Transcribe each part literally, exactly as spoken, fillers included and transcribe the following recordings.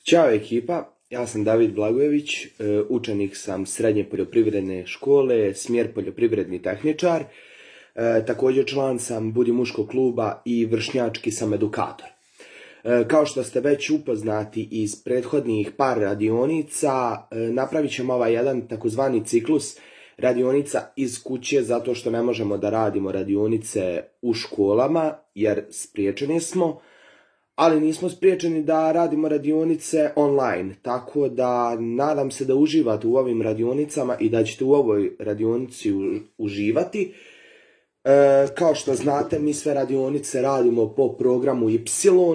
Ćao ekipa, ja sam David Blagojević, učenik sam srednje poljoprivredne škole, smjer poljoprivredni tehničar, također član sam Budi muškog kluba i vršnjački sam edukator. Kao što ste već upoznati iz prethodnih par radionica, napravit ćemo ovaj jedan takozvani ciklus radionica iz kuće zato što ne možemo da radimo radionice u školama jer spriječeni smo, ali nismo spriječeni da radimo radionice online, tako da nadam se da uživate u ovim radionicama i da ćete u ovoj radionici uživati. E, kao što znate, mi sve radionice radimo po programu Y,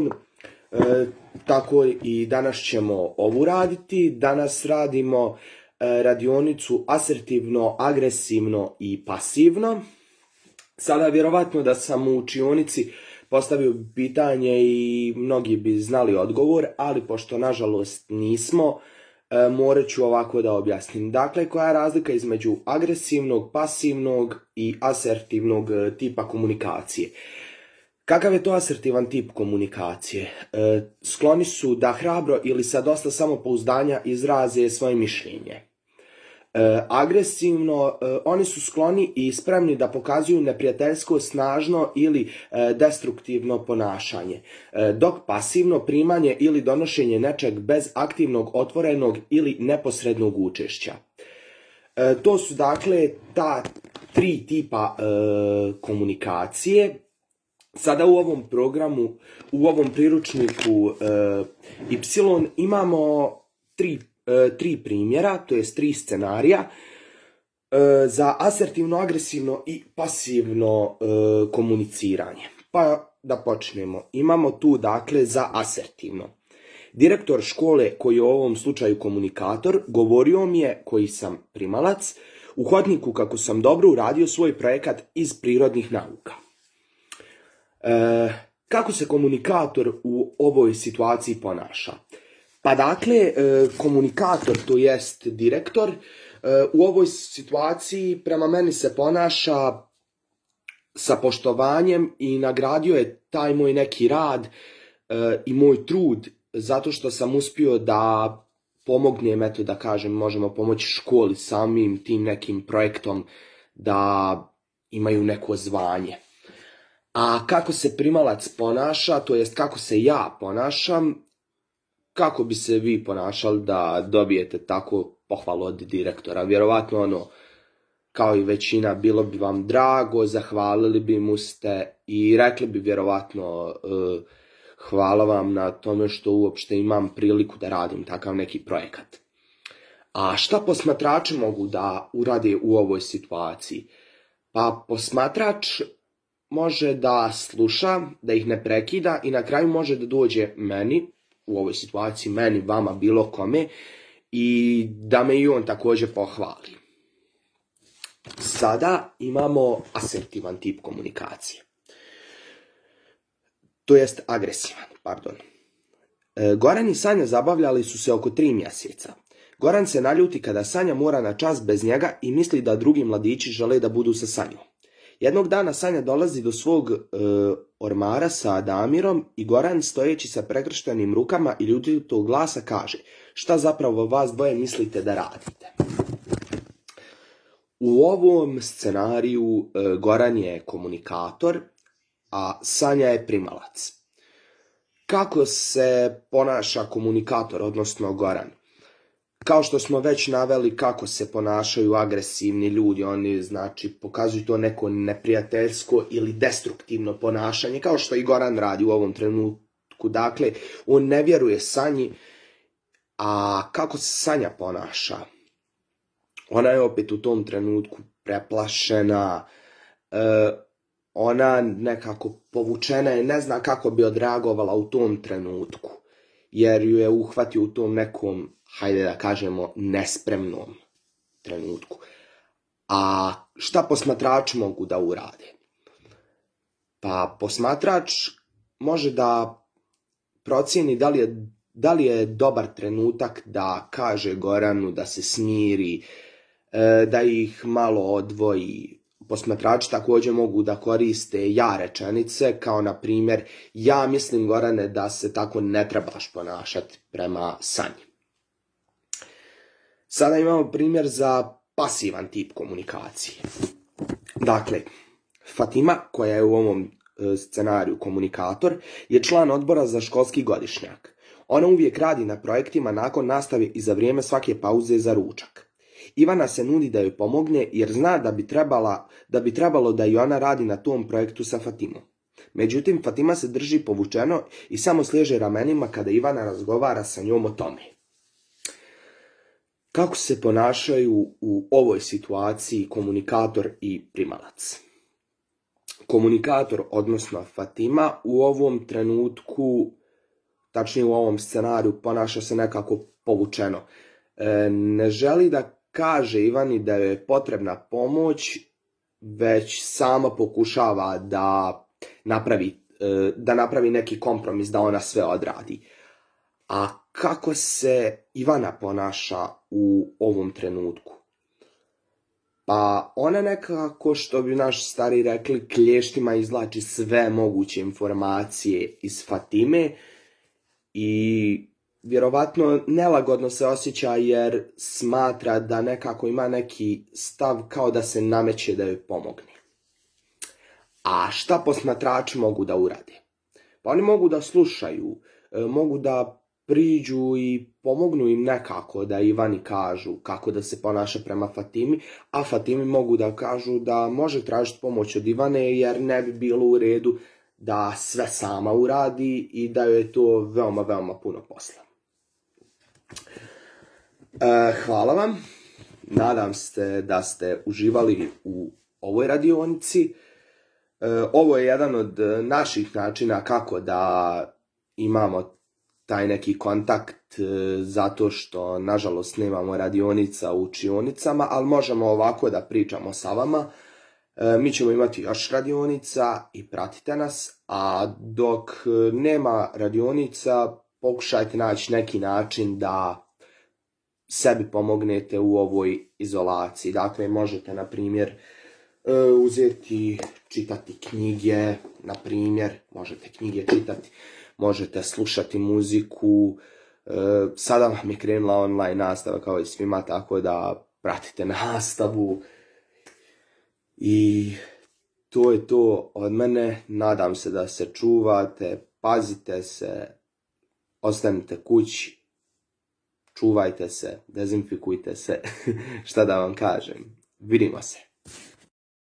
e, tako i danas ćemo ovu raditi. Danas radimo e, radionicu asertivno, agresivno i pasivno. Sada vjerovatno da sam u učionici postavio pitanje i mnogi bi znali odgovor, ali pošto nažalost nismo, e, morat ću ovako da objasnim. Dakle, koja je razlika između agresivnog, pasivnog i asertivnog tipa komunikacije? Kakav je to asertivan tip komunikacije? E, skloni su da hrabro ili sa dosta samopouzdanja izraze svoje mišljenje. E, agresivno, e, oni su skloni i spremni da pokazuju neprijateljsko, snažno ili e, destruktivno ponašanje, e, dok pasivno primanje ili donošenje nečeg bez aktivnog, otvorenog ili neposrednog učešća. E, to su dakle ta tri tipa e, komunikacije. Sada u ovom programu, u ovom priručniku e, Y imamo tri tri primjera, to jest tri scenarija e, za asertivno, agresivno i pasivno e, komuniciranje. Pa da počnemo. Imamo tu dakle za asertivno. Direktor škole, koji je u ovom slučaju komunikator, govorio mi je, koji sam primalac, u hodniku kako sam dobro uradio svoj projekat iz prirodnih nauka. E, kako se komunikator u ovoj situaciji ponaša? Pa dakle, komunikator, to jest direktor, u ovoj situaciji prema meni se ponaša sa poštovanjem i nagradio je taj moj neki rad i moj trud zato što sam uspio da pomognem, eto da kažem, možemo pomoći školi samim tim nekim projektom da imaju neko zvanje. A kako se primalac ponaša, to jest kako se ja ponašam, kako bi se vi ponašali da dobijete tako pohvalu od direktora? Vjerovatno ono, kao i većina, bilo bi vam drago, zahvalili bi mu ste i rekli bi vjerovatno uh, hvala vam na tome što uopšte imam priliku da radim takav neki projekat. A šta posmatrači mogu da urade u ovoj situaciji? Pa posmatrač može da sluša, da ih ne prekida i na kraju može da dođe meni, u ovoj situaciji meni, vama, bilo kome, i da me i on također pohvali. Sada imamo asertivan tip komunikacije. To jest agresivan, pardon. E, Goran i Sanja zabavljali su se oko tri mjeseca. Goran se naljuti kada Sanja mora na čas bez njega i misli da drugi mladići žele da budu sa Sanjom. Jednog dana Sanja dolazi do svog e, ormara sa Damirom i Goran, stojeći sa prekrštenim rukama i ljutitog glasa, kaže: šta zapravo vas dvoje mislite da radite? U ovom scenariju e, Goran je komunikator, a Sanja je primalac. Kako se ponaša komunikator, odnosno Goran? Kao što smo već naveli kako se ponašaju agresivni ljudi, oni znači pokazuju to neko neprijateljsko ili destruktivno ponašanje, kao što i Goran radi u ovom trenutku. Dakle, on ne vjeruje Sanji, a kako se Sanja ponaša? Ona je opet u tom trenutku preplašena, e, ona nekako povučena je, ne zna kako bi odreagovala u tom trenutku, jer ju je uhvatio u tom nekom, hajde da kažemo, nespremnom trenutku. A šta posmatrači mogu da urade? Pa posmatrač može da procijeni da li je, da li je dobar trenutak da kaže Goranu da se smiri, da ih malo odvoji, posmatrači također mogu da koriste ja rečenice, kao na primjer, ja mislim, Gorane, da se tako ne trebaš ponašati prema Sanji. Sada imamo primjer za pasivan tip komunikacije. Dakle, Fatima, koja je u ovom scenariju komunikator, je član odbora za školski godišnjak. Ona uvijek radi na projektima nakon nastave i za vrijeme svake pauze za ručak. Ivana se nudi da joj pomogne jer zna da bi, trebala, da bi trebalo da i ona radi na tom projektu sa Fatimom. Međutim, Fatima se drži povučeno i samo sliježe ramenima kada Ivana razgovara sa njom o tome. Kako se ponašaju u ovoj situaciji komunikator i primalac? Komunikator, odnosno Fatima, u ovom trenutku, tačnije u ovom scenariju, ponaša se nekako povučeno. E, ne želi da kaže Ivani da joj je potrebna pomoć, već sama pokušava da napravi, e, da napravi neki kompromis, da ona sve odradi. A kako se Ivana ponaša u ovom trenutku? Pa ona nekako, što bi naši stari rekli, klještima izvlači sve moguće informacije iz Fatime i vjerovatno nelagodno se osjeća jer smatra da nekako ima neki stav kao da se nameće da joj pomogne. A šta posmatrači mogu da urade? Pa oni mogu da slušaju, mogu da priđu i pomognu im nekako da Ivani kažu kako da se ponaša prema Fatimi, a Fatimi mogu da kažu da može tražiti pomoć od Ivane jer ne bi bilo u redu da sve sama uradi i da joj je to veoma, veoma puno posla. E, hvala vam. Nadam se da ste uživali u ovoj radionici. E, ovo je jedan od naših načina kako da imamo taj neki kontakt, zato što, nažalost, nemamo radionica u učionicama, ali možemo ovako da pričamo sa vama. E, mi ćemo imati još radionica i pratite nas, a dok nema radionica, pokušajte naći neki način da sebi pomognete u ovoj izolaciji. Dakle, možete, na primjer, uzeti, čitati knjige, na primjer, možete knjige čitati, možete slušati muziku. Sada vam je krenula online nastava kao i svima, tako da pratite nastavu. I to je to od mene. Nadam se da se čuvate, pazite se, ostanite kući, čuvajte se, dezinfikujte se, šta da vam kažem. Vidimo se.